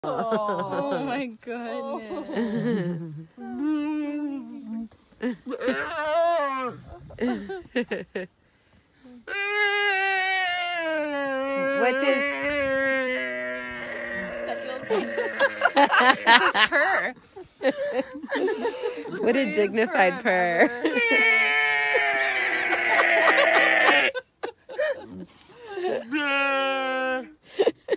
Oh my goodness. What's his? It's his purr. What a dignified purr.